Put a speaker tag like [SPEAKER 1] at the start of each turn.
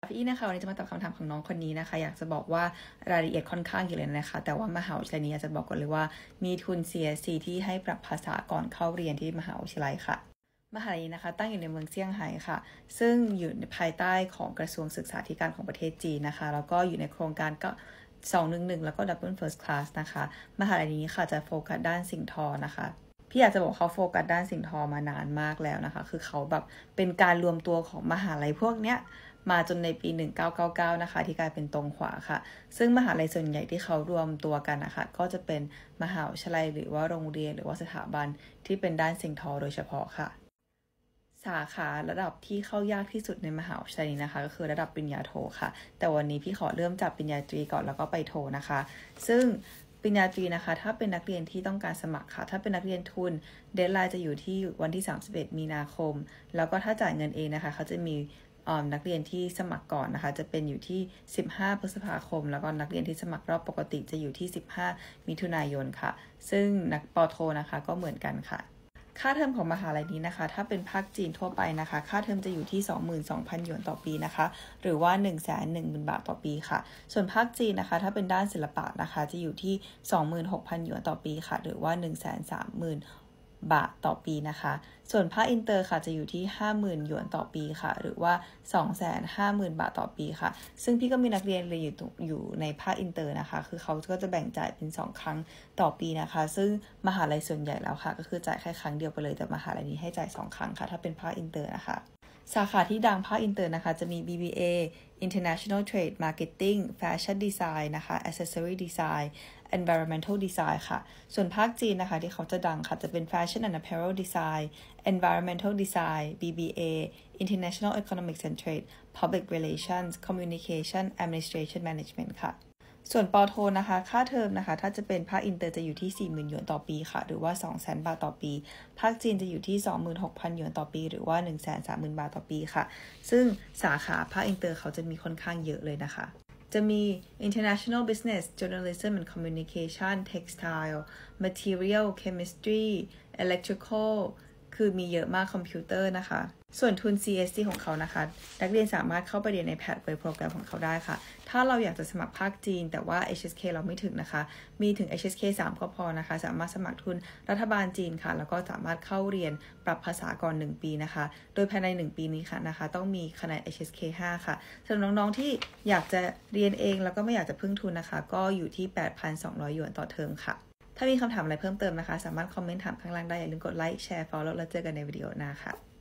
[SPEAKER 1] พี่นะคะวันนี้จะมาตอบคำถามของน้องคนนี้นะคะอยากจะบอกว่ารายละเอียดค่อนข้างเยอะเลยนะคะแต่ว่ามหาวิทยาลัยนี้อยากจะบอกก่อนเลยว่ามีทุน CSC ที่ให้ปรับภาษาก่อนเข้าเรียนที่มหาวิทยาลัยค่ะมหาวิทยาลัยนี้นะคะตั้งอยู่ในเมืองเซี่ยงไฮ้ค่ะซึ่งอยู่ในภายใต้ของกระทรวงศึกษาธิการของประเทศจีนนะคะแล้วก็อยู่ในโครงการก็211แล้วก็ Double First Class นะคะมหาวิทยาลัยนี้ค่ะจะโฟกัสด้านสิ่งทอนะคะพี่อยากจะบอกเขาโฟกัสด้านสิ่งทอมานานมากแล้วนะคะคือเขาแบบเป็นการรวมตัวของมหาลัยพวกเนี้ยมาจนในปี1999นะคะที่กลายเป็นตรงขวาค่ะซึ่งมหาลัยส่วนใหญ่ที่เขารวมตัวกันนะคะก็จะเป็นมหาวิทยาลัยหรือว่าโรงเรียนหรือว่าสถาบันที่เป็นด้านสิ่งทอโดยเฉพาะค่ะสาขาระดับที่เข้ายากที่สุดในมหาวิทยาลัยนี้นะคะก็คือระดับปริญญาโทค่ะแต่วันนี้พี่ขอเริ่มจากปริญญาตรีก่อนแล้วก็ไปโทนะคะซึ่งปริญญาตรีนะคะถ้าเป็นนักเรียนที่ต้องการสมัครค่ะถ้าเป็นนักเรียนทุนเดดไลน์จะอยู่ที่วันที่31มีนาคมแล้วก็ถ้าจ่ายเงินเองนะคะเขาจะมีนักเรียนที่สมัครก่อนนะคะจะเป็นอยู่ที่15พฤษภาคมแล้วก็นักเรียนที่สมัครรอบปกติจะอยู่ที่15มิถุนายนค่ะซึ่งนักปโทนะคะก็เหมือนกันค่ะค่าเทอมของมหาลัยนี้นะคะถ้าเป็นภาคจีนทั่วไปนะคะค่าเทอมจะอยู่ที่ 22,000 หยวนต่อปีนะคะหรือว่า 110,000 บาทต่อปีค่ะส่วนภาคจีนนะคะถ้าเป็นด้านศิลปะนะคะจะอยู่ที่ 26,000 หยวนต่อปีค่ะหรือว่า 130,000 บาทต่อปีนะคะส่วนภาคอินเตอร์ค่ะจะอยู่ที่ 50,000 หยวนต่อปีค่ะหรือว่า 250,000 บาทต่อปีค่ะซึ่งพี่ก็มีนักเรียนเรียนอยู่ในภาคอินเตอร์นะคะคือเขาก็จะแบ่งจ่ายเป็น2ครั้งต่อปีนะคะซึ่งมหาลัยส่วนใหญ่แล้วค่ะก็คือจ่ายแค่ครั้งเดียวไปเลยแต่มหาลัยนี้ให้จ่าย2ครั้งค่ะถ้าเป็นภาคอินเตอร์นะคะสาขาที่ดังภาคอินเตอร์นะคะจะมี BBA International Trade Marketing Fashion Design นะคะ Accessory Design Environmental Design ค่ะส่วนภาคจีนนะคะที่เขาจะดังค่ะจะเป็น Fashion and Apparel Design Environmental Design BBA International Economics and Trade Public Relations Communication Administration Management ค่ะส่วนปโทนะคะค่าเทอมนะคะถ้าจะเป็นภาคอินเตอร์จะอยู่ที่ 40,000 หยวนต่อปีค่ะหรือว่า 200,000 บาทต่อปีภาคจีนจะอยู่ที่ 26,000 หยวนต่อปีหรือว่า 130,000 บาทต่อปีค่ะซึ่งสาขาภาคอินเตอร์เขาจะมีค่อนข้างเยอะเลยนะคะจะมี International Business Journalism and Communication Textile Material Chemistry Electrical คือมีเยอะมากคอมพิวเตอร์นะคะส่วนทุน CSC ของเขานะคะนักเรียนสามารถเข้าไปเรียนใน Pathway โปรแกรมของเขาได้ค่ะถ้าเราอยากจะสมัครภาคจีนแต่ว่า HSK เราไม่ถึงนะคะมีถึง HSK 3 ก็พอนะคะสามารถสมัครทุนรัฐบาลจีนค่ะแล้วก็สามารถเข้าเรียนปรับภาษาก่อน1ปีนะคะโดยภายใน1ปีนี้ค่ะนะคะต้องมีคะแนน HSK 5 ค่ะสำหรับน้องๆที่อยากจะเรียนเองแล้วก็ไม่อยากจะพึ่งทุนนะคะก็อยู่ที่ 8,200 หยวนต่อเทอมค่ะถ้ามีคำถามอะไรเพิ่มเติมนะคะสามารถคอมเมนต์ถามข้างล่างได้อย่าลืมกดไลค์แชร์ follow แล้วเจอกันในวิดีโอหน้าค่ะ